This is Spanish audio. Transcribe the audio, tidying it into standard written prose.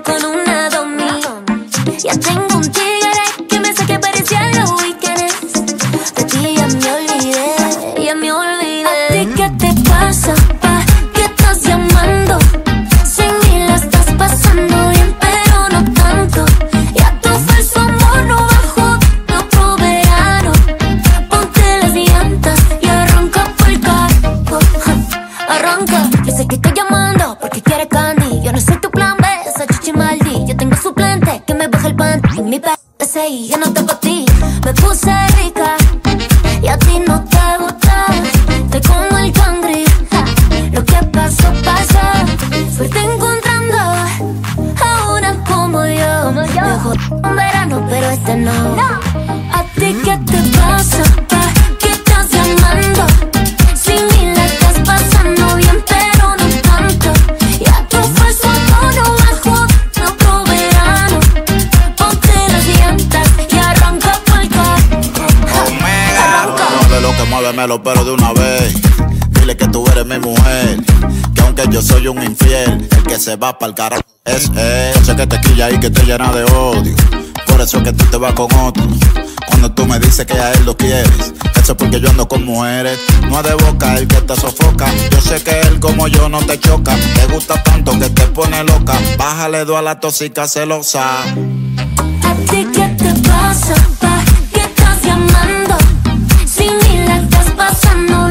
con una domi. Ya tengo un tigre que me saque parecía los weekends. De ti ya me olvidé, ya me olvidé. ¿A ti qué te pasa, pa? ¿Qué estás llamando? Sin mí la estás pasando bien, pero no tanto. Ya tu falso amor no bajó de otro verano. Ponte las llantas y arranca por el carro. Arranca, yo sé que estoy llamando porque quieres candy. Yo no soy tu plan B, esa chichi maldi. Yo tengo suplente que me baja el panty. En mi PSI, yo no te pa' ti. Me puse rica y a ti no te gusta. Te como el cangri, lo que pasó, pasó. Suerte encontrando a una como yo. Me jodí un verano, pero este no. ¿A ti qué te pasa, pa? ¿Qué estás llamando? Sin mí la estás pasando bien, pero no tanto. Ya tu falso amor no bajó de otro verano. Ponte las llantas y arranca pa'l carro. Arranca. Mueve lo que muévemelo, pero de una vez. Dile que tú eres mi mujer, que aunque yo soy un infiel, el que se va pa'l carajo es él. Sé que te quilla y que te llena de odio, por eso es que tú te vas con otro. Cuando tú me dices que a él lo quieres, eso es porque yo ando con mujeres. No es de boca el que te sofoca. Yo sé que él como yo no te choca. Te gusta tanto que te pone loca. Bájale dos a la tóxica celosa. ¿A ti qué te pasa, pa? ¿Qué estás llamando? Sin mí la estás pasando